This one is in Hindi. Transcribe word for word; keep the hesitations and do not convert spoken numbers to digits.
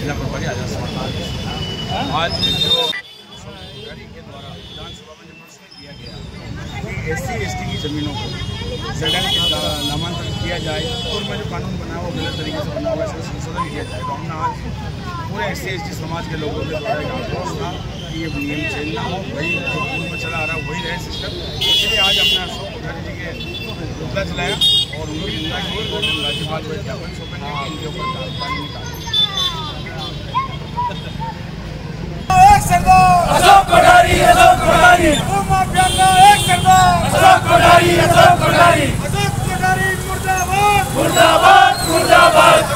जिला प्रभारी आजाद समाज। आज जो के द्वारा विधानसभा में जो प्रश्न किया गया कि एस सी एस टी की ज़मीनों को जगह के नामांतरण किया जाए और में जो कानून बना हुआ गलत तरीके से बना हुआ है इसमें संशोधन किया जाए, तो हमने आज पूरे एस सी एस टी समाज के लोगों के द्वारा एक आक्रोश था कि ये नियम चेंज ना हो, वही जो पूर्व में चला आ रहा वही रहे सिस्टम। इसलिए आज हमने अशोक कोठारी जी के पुतला जलाया और उनकी निंदा की और राज्यपाल को ज्ञापन सौंपेंगे कि इनके ऊपर कार्रवाई निकालें। अशोक कोठारी, अशोक कोठारी, माफिया का एक सरदार, अशोक कोठारी, अशोक कोठारी, अशोक कोठारी मुर्दाबाद, मुर्दाबाद, मुर्दाबाद।